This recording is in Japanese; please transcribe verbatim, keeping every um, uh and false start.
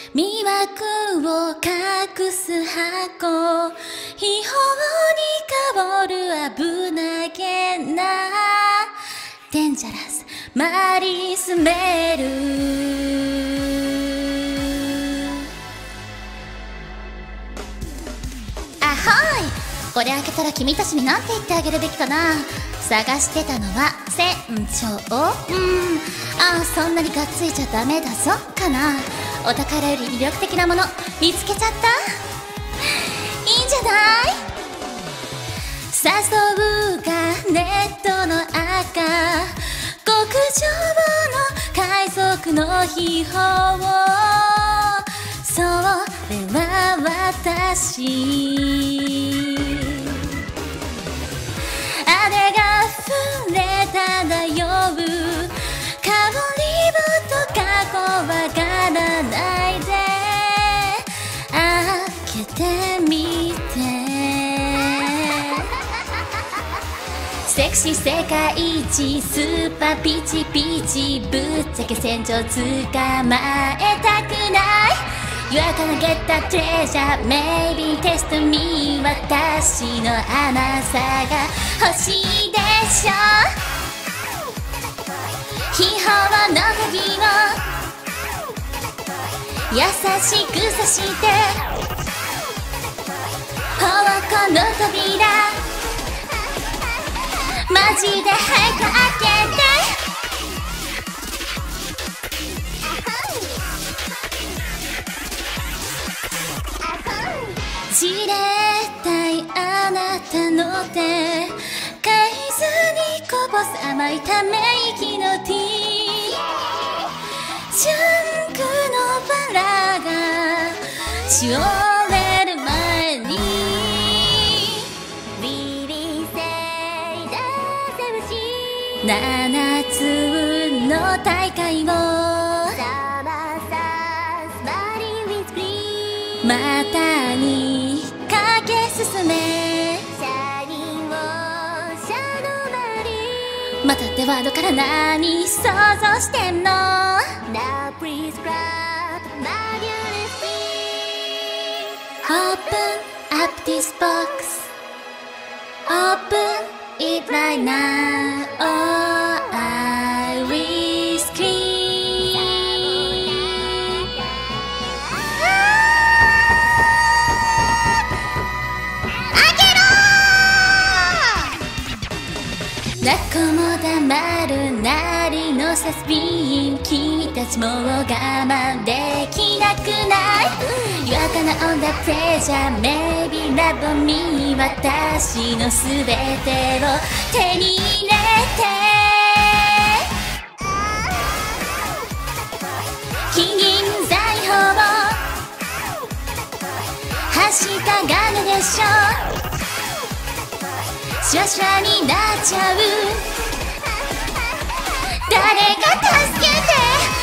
魅惑を隠す箱、秘宝に香る危なげなデンジャラスマリスメル。あはい、これ開けたら君たちに何て言ってあげるべきかな。探してたのは船長。うん、あ、そんなにがっついちゃダメだぞかな。お宝より魅力的なもの見つけちゃった。いいんじゃない。誘うがネットの赤、極上の海賊の秘宝、それは私。あれが触れ漂う香りとか怖がらないで開けてみて。セクシー世界一スーパーピチピチ、ぶっちゃけ船長捕まえたくない。You're gonna get that treasure, maybe test me。 私の甘さが欲しいでしょ。秘宝の鍵を優しくさして、宝庫の扉マジで早く開けて。じれったいあなたの手、海水にこぼす甘いため息のティー、ジャンクのバラがしおれる前に、七つの大会を股に駆け進め、またってワードから何想像してんの。 Open up this box, open it right now, or I will scream。泣くも黙るなりのサスピン、君たちもう我慢できなくない？ You're gonna own the pleasure, maybe love me。 私のすべてを手に入れて、金銀財宝をはしたがるでしょ。シュワシュワになっちゃう。誰か助けて。